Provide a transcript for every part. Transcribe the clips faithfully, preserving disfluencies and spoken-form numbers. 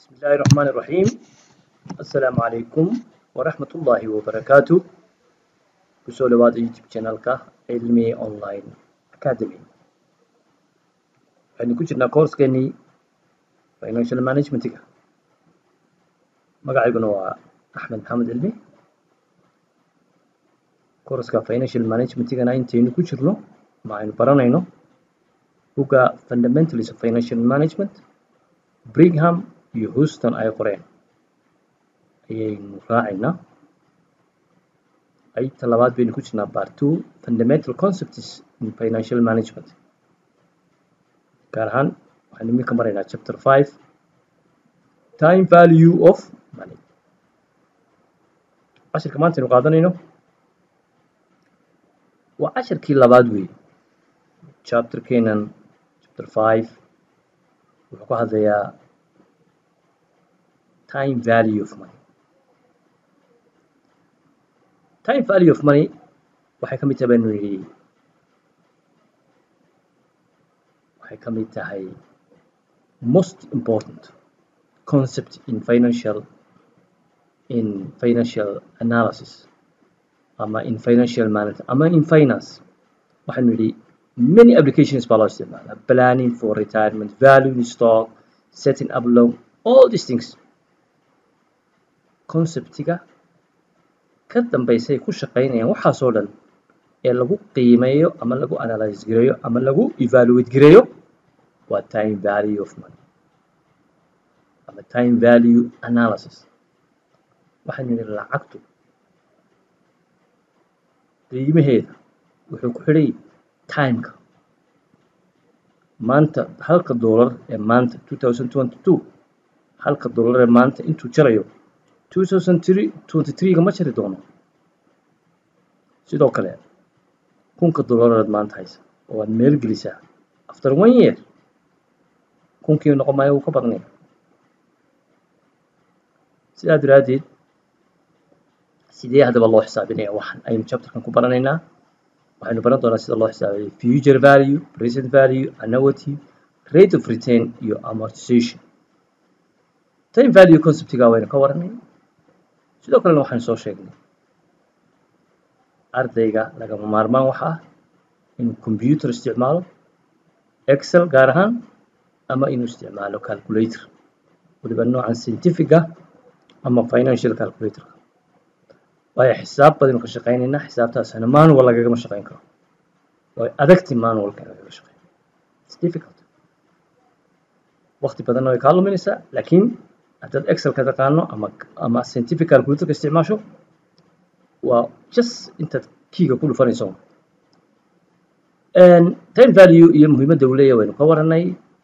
بسم الله الرحمن الرحيم. السلام عليكم ورحمة الله وبركاته. kusoo dhawaada YouTube channelka cilmi online academy. waxaynu ku jirnaa course-keenii financial management-ga. magacayguna waa Axmed Maxamed Cilmi. course-ka financial management-gana intaynu ku jirno ma aynu baranayno buga fundamentals of financial management Brigham iyo Houston ay qoreen ayaynu raacaynaa. qaybta labaad baynu ku jirnaa part two fundamental concepts in financial management. gaar ahaan waxaynu iminka maraynaa chapter five time value of money. cashirka maanta aynu qaadanayno waa cashirkii labaad weeye. chapterkeenan chapter five wuxuu ka hadlayaa time value of money. time value of money waxay ka mid tahay baynu yidhi waxay ka mid tahay most important concept in financial in financial analysis ama in financial management ama in finance. waxaynu yidhi many applications baa loo isticmaalaa: planning for retirement, valuing stock, setting up loan, all these things. conceptiga ka dambaysay ku shaqaynayaan waxaasoo dhan ee lagu qiimeeyo ama lagu analyze gareeyo ama lagu evaluate gareeyo waa time value of money ama time value analysis. waxaynu yidhi lacagtu qiimaheeda wuxuu ku xidhay timeka. maanta halka dollar ee maanta two thousand twenty-two halka dollar ee maanta intuu jarayo two thousand twenty-three ga ma jari doono. sidoo kale kunka dollareed maanta haysa oo aad meel gelisaa after one year kunkii noqon maayo wuu ka badnaya. sidaa daraaddeed sidee haddaba loo xisaabinaya waxaan aynu chapterkan ku baranaynaa. waxaynu baran doonaa sida loo xisaabiyo future value, present value, annuity, rate of return iyo amortization. time value conceptiga waynu ka waranay. sidoo kalena waxaan soo sheegnay ardayga lagama maarmaan waxa ah inuu computer isticmaalo, excel gaar ahaan, ama inuu isticmaalo calculator waliba noocan scientific-ga ama financial calculator. waayo xisaab badan ka shaqaynaynaa, xisaabtaasna manual lagagama shaqayn karo. way adagti manualka lagaga shaqeyn. It's difficult. waqti badanna way kaa luminaysaa, laakiin haddaad excel ka taqaano ama ama scientific calculator ka isticmaasho waa just intaad kiiga ku dhufanayso. time value iyo muhiimadda uu leeyahay waynu ka waranay.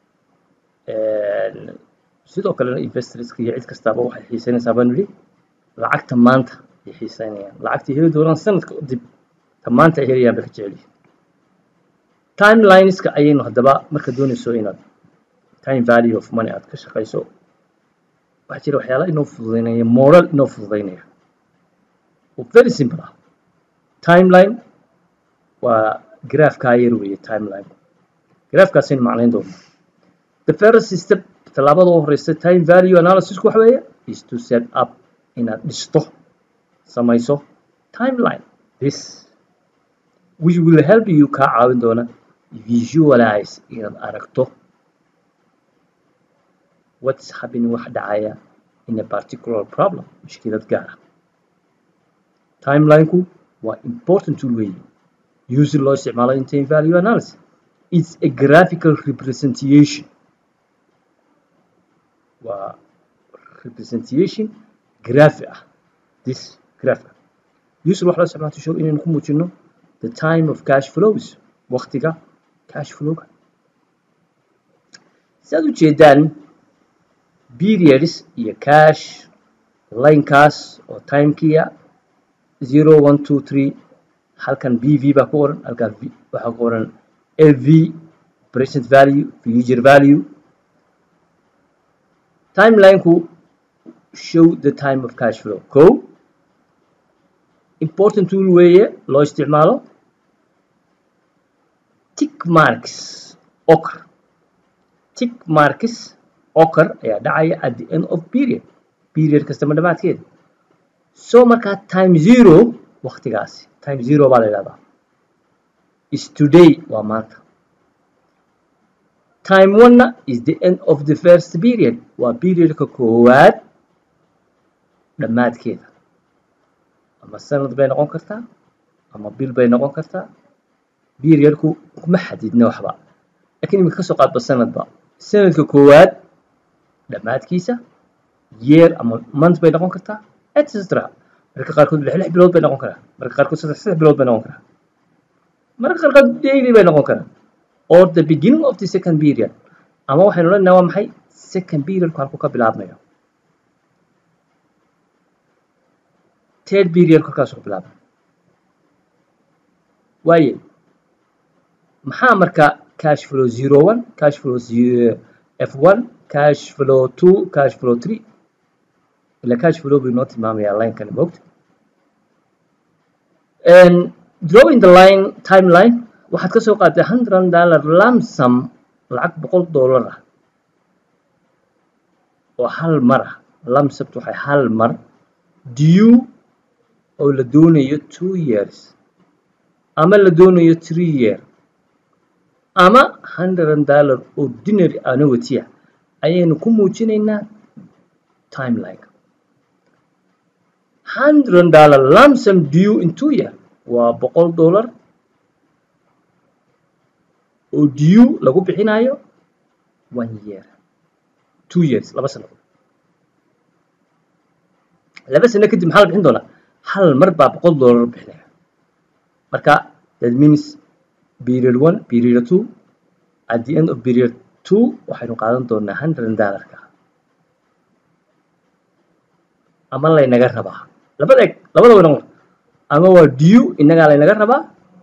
sidoo kalena investorska iyo cid kastaaba waxay xiisaynaysaa baan nidhi lacagta maanta ay xiisaynayaan. lacagtii heli doonaan sanadka dib ta maanta ay helayaan bay ka jecel yihiin. timelineska ayaynu haddaba marka doonayso inaad time value of money aad ka shaqayso waxaa jira waxyaala inoo fududaynaya, moral inoo fududaynaya oo very simple ah. timeline waa graafkaa yar weeye. timeline graafkaasaynu macnayn doonaa. the first step tallaabada u horeysa time value analysis waxa weeye is to set up inaad dhisto samayso timeline. this which will help you kaa caawin doona visualize inaad aragto what's happening wax dhacaya in a particular problem mushkilad gaar ah. timelineku waa important tool weeye usually loo isticmaalo in time value analysis. it's a graphical representation. waa representation graphic ah. this graphic usually wax loo isticmaalo to show inaynu ku muujino the time of cash flows, waqtiga cash flowga. sidaad u jeedaan periods iyo cash linekaas oo timekiya zero one two three halkan b v baa ku qoran, halkan waxaa ku qoran l v present value, future value. timelineku show the time of cash flow. ko important tool weeye loo isticmaalo. tick marks ochre tick marks occur ayaa dhacaya at the end of period period kastama dhamaadkeeda. So markaa time zero waqtigaasi time zero baa la yidhahdaa is today waa maanta. Time one is the end of the first period waa periodka koowaad dhamaadkeeda. ama sanad bay noqon kartaa ama bil bay noqon kartaa. periodku kuma xadidna waxba, laakiin imika kasoo qaadba sanadba sanadka koowaad dhamaadkiisa year ama month bay noqon kartaa etc. marka qaarkood lix lix bilood bay noqon karaa, marka qaarkood saddex saddex bilood bay noqon karaa, marka qaarkood daily bay noqon karaa. or the beginning of the second period ama waxaynu leenahay waa maxay second periodku halku ka bilaabmayo. third period halkaas ku bilaabmay. waaye maxaa marka cash flow zero one cash flow f one cash flow two cash flow three ila cash flow bay noo tilmaamaya line kan moogta. and drawing the line timeline waxaad ka soo qaatay one hundred dollar lump sum lacag boqol dollar ah oo hal mar ah. lump sum waxay hal mar due oo la doonayo two years ama la doonayo three year ama one hundred dollar ordinary annuity ayaynu ku muujinaynaa timeline. one hundred dollar lump sum due in two year waa boqol dollar oo due lagu bixinayo one year two years laba sano. laba sano kadib maxaa la bixin doonaa hal mar baa boqol dollar bixinaya. marka that means period one period two at the end of period two waxaynu qaadan doonaa one hundred dollarka ama laynaga rabaa labada eg labada way noqon ama waa due inagaa laynaga rabaa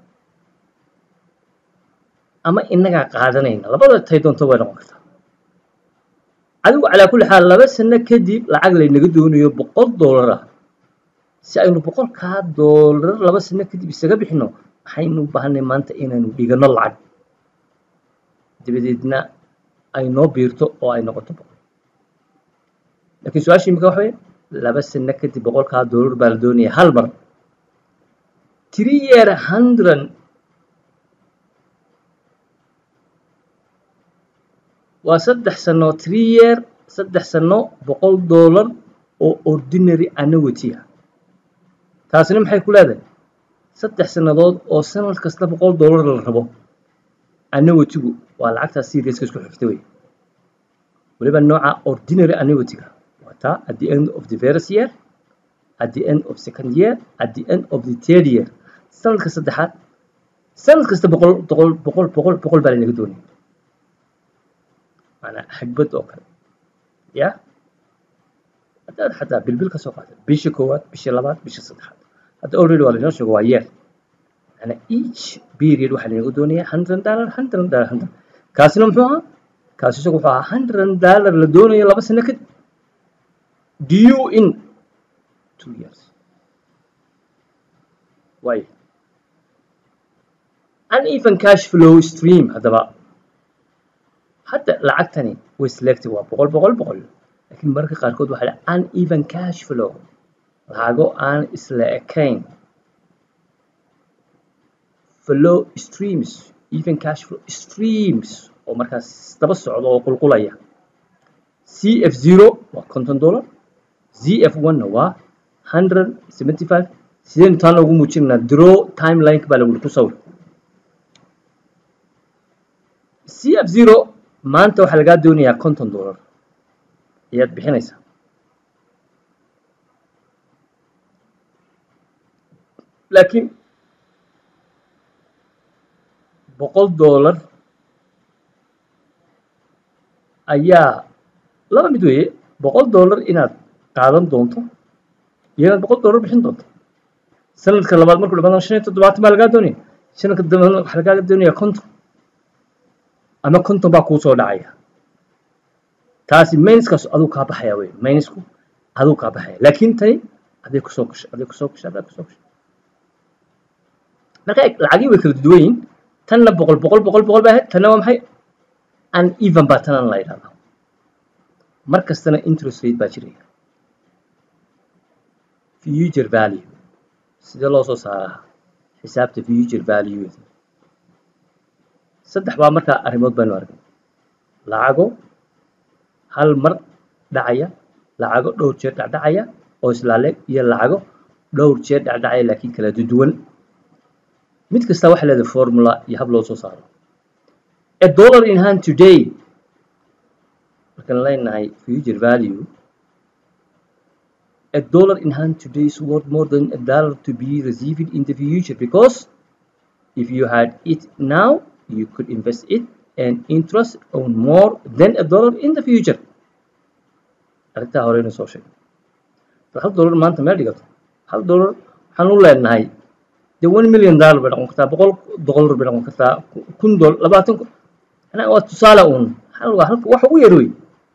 ama inagaa qaadanayna labada tay doonto way noqon kartaa. adigu calaa kulli xaal laba sano kadib lacag laynaga doonayo boqol dollar ah si aynu boqolkaa dollar laba sano kadib isaga bixino waxaynu u baahanay maanta inaynu dhigano lacag dabadeedna ay noo biirto oo ay noqoto boqol. laakiin su-aasha imika waxa weeye laba sano kadib boqolkaa dollar baa la doonaya hal mar. three year hundred waa saddex sano three year saddex sano boqol dollar oo ordinary annuity ah. taasina maxay ku leedahay saddex sannadood oo sanad kasta boqol dollar la rabo. annuity-gu waa lacagtaas serious isku xigta wey. waliba nooca ordinary annuity-ga waa taa at the end of the first year at the end of second year at the end of the third year. sanadka saddexaad sanad kasta boqol boqol boqol boqol boqol baa lanaga doonaya maanaa xagbad oo kale ya. haddaad xataa bilbil ka soo qaatay bisha koowaad bisha labaad bisha saddexaad hadda already waa lainoo sheego waa year. maanaa each period waxaa lanaga doonaya hundred dollar hundred dollar hundred. kaasina muxuu ahaa kaasi isagu wuxuu ahaa hundred dollar la doonayo laba sano kadib due in two years. waayo uneven cash flow stream haddaba hadda lacagtani way selective waa boqol boqol boqol laakiin mararka qaarkood waxaa dhaha uneven cash flow lacago aan isla ekayn. flow streams even cash flow streams oo markaas daba socdo oo qulqulaya. c f zero waa konton dollar z f one na waa one hundred seventy five. sidaynu taan loogu muujinanaa draw timeline baa lagu ku sawir. c f zero maanta waxaa lagaa doonayaa konton dollar ayaad bixinaysaa. laakiin boqol dollar ayaa laba mid weeye boqol dollar inaad qaadan doonto iyo inaad boqol dollar bixin doonto. sanadka labaad markuu dhamaado shan iyo toddobaatan baa lagaa doonaya sanadka dambe waxaa lagaa doonaya konton ama konton baa kuu soo dhacaya. taasi mayniskaas aduu kaa baxaya wey maynisku aduu kaa baxaya laakiin tani aday kusoo gashay aday kusoo gashay aday kusoo gashay. marka lacagii way kala duwan yihiin. tanna boqol boqol boqol boqol baa ahayd tanna waa maxay uneven baa tanan la yidhahdaa. mar kastana interest rate baa jiraya. Future value sidee loo soo saaraa xisaabta future value saddex baa markaa arrimood baynu aragnay lacago hal mar dhacaya lacago dhowr jeer dhacdhacaya oo islaaleeg iyo lacago dhowr jeer dhacdhacaya laakiin kala duwan mid kasta waxa leedahay formula iyo hab loo soo saaro. A dollar in hand today markaan leenahay future value a dollar in hand today is worth more than a dollar to be received in the future because if you had it now you could invest it and interest on more than a dollar in the future. arrintaa horeyna soo sheegay hal dollar maanta meel dhigato hal dollar waxaan u leenahay dee one million dollar bay noqon kartaa boqol dollar bay noqon kartaa kun dollar labaatan kun anaa waa tusaale uun hal waa halka wax ugu yar wey.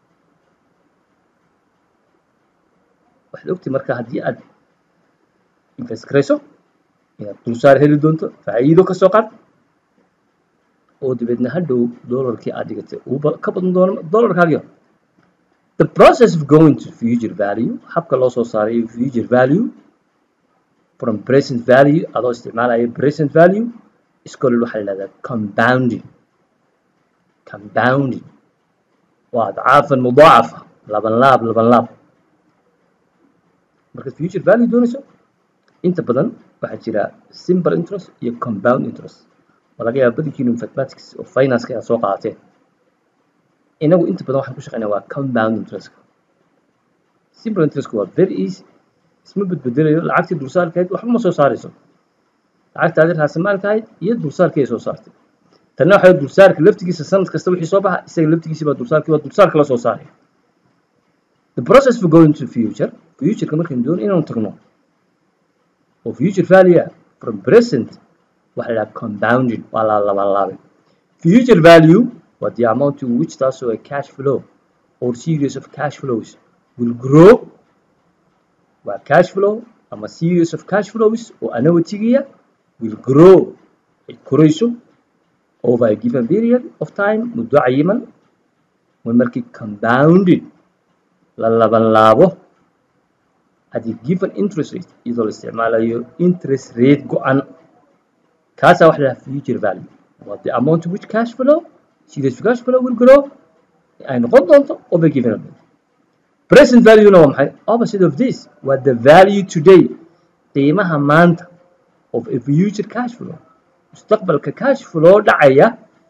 waxaad ogtay marka haddii aad invest garayso inaad dulsaar heli doonto faa'iido ka soo qaad oo dabeedna hadhow dollarkii aad dhigatay uu ka badan doono dollarkaagii. The process of going to future value habka loo soo saarayo future value from present value adoo isticmaalayo present value is called waxaa la yidhahdaa compounding. compounding waa adcaafan mudaacafa laban laab laban laab. markaad future value doonayso inta badan waxaa jira simple interest iyo compound interest waa laga yaaba badankiinu mathematics oo finance aad soo qaateen. inagu inta badan waxaan ku shaqeynaa waa compound interest. simple interest waa very easy isma bedbedelayo lacagtii dulsaarkeed waxba ma soo saarayso lacagtaadi raasamaalkahayd iyo dulsaarkii ay soo saartay tanna waxay dulsaarka laftigiisa sanad kasta wixii soo baxa isaga laftigiisa baa dulsaarkii waa dulsaarka la soo saaraya. The process for going to future future-ka markaan doono inaanu tagno oo future value from present waxa la yidhaha compounding waa la laban laabay. Future value what the amount to which also a cash flow or series of cash flows will grow waa cash flow ama series of cash flows oo annuity-giya will grow ay korayso over a given period of time muddo cayiman way markii compounded la laban laabo at a given interest rate iyadoo la isticmaalayo interest rate go-an kaasaa waxa la yidhaha future value what the amount to which cash flow series of cash flow will grow ay noqon doonto over a given period. Present value na waa maxay opposite of this waa the value today qiimaha maanta of a future cash flow mustaqbalka cash flow dhacaya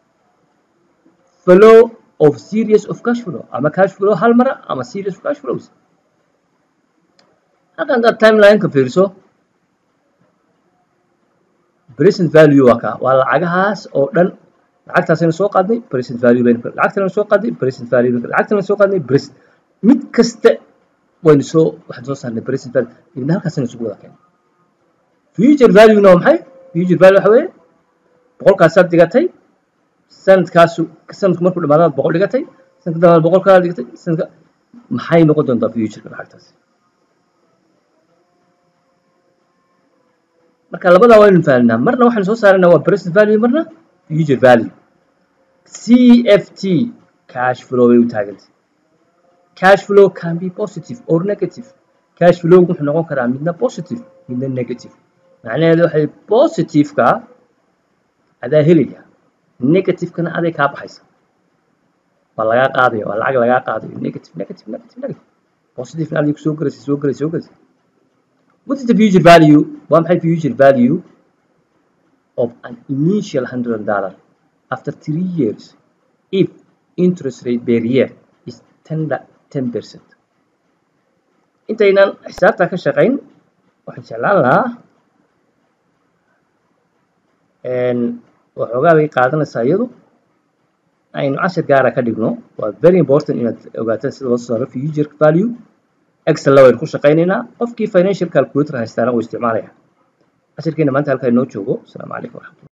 flow of series of cash flow ama cash flow hal mara ama series of cash flows. halkan hadaad timeline-ka fiiriso present value waa ka waa lacagahaas oo dhan lacagtaasayna soo qaadnay present value bayna lacagtana soo qaadnay present value lacagtana soo qaadnay present mid kasta waynu soo waxaan soo saarnay present value ibna halkaasayna isugu wada keenay. future value na waa maxay future value waxa weeye boqolkaasaad dhigatay sanadkaasu sanadku markuu dhamaadaad boqol dhigatay sanadka dhamaad boqolkaad dhigatay sanadka maxay noqon doontaa future-ka lacagtaas. marka labadaa waynu fahanaa marna waxaan soo saarana waa present value marna future value. C F T cash flow way u taagantay. cash flow can be positive or negative. cash flow wuxuu noqon karaa midna positive midna negative macnaheedu waxay positive-ka adaa helaya negative-kana aday kaa baxaysa waa lagaa qaadaya waa lacag lagaa qaadayo negative negative negative negative positive-na aday kusoo garaysa soo garaysa soo garaysa. What is the future value? What is the future value of an initial hundred dollar after three years if interest rate per year is ten ten percent? intaynan xisaabta ka shaqayn waxaan jeclaan lahaa een waxoogaa bay qaadanaysaa iyadu aynu cashir gaara ka dhigno waa very important inaad ogaataan sida loo soo saaro future value. Excel la waynu ku shaqaynaynaa qofkii financial calculator haystaana uu isticmaalaya. cashirkeena maanta halkaa inoo joogo. Asalaamu calaykum.